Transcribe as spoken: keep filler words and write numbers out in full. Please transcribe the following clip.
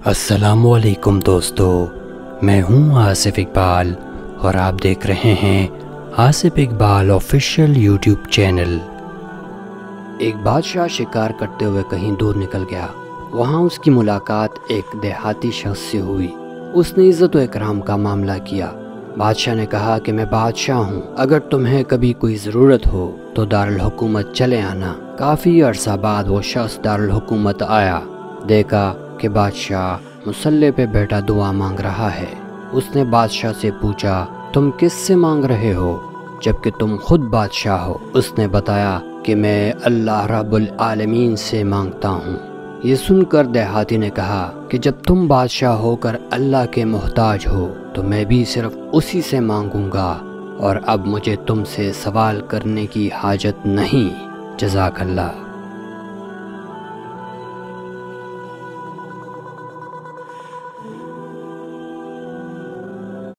السلام علیکم دوستو، میں ہوں آصف اقبال اور آپ دیکھ رہے ہیں Asif Iqbal official YouTube channel. ایک بادشاہ شکار کرتے ہوئے کہیں دور نکل گیا۔ وہاں اس کی ملاقات ایک دیہاتی شخص سے ہوئی۔ اس نے عزت و اکرام کا معاملہ کیا۔ بادشاہ نے کہا کہ میں بادشاہ ہوں، اگر تمہیں کبھی کوئی ضرورت ہو تو دارالحکومت چلے آنا۔ کافی عرصہ بعد وہ شخص دارالحکومت آیا۔ دیکھا کہ بادشاہ مصلی پہ بیٹھا دعا مانگ رہا ہے۔ اس نے بادشاہ سے پوچھا، تم کس سے مانگ رہے ہو جبکہ تم خود بادشاہ ہو؟ اس نے بتایا کہ میں اللہ رب العالمین سے مانگتا ہوں۔ یہ سن کر دیہاتی نے کہا کہ جب تم بادشاہ ہو کر اللہ کے محتاج ہو تو میں بھی صرف اسی سے مانگوں گا، اور اب مجھے تم سے سوال کرنے کی حاجت نہیں۔ جزاک اللہ۔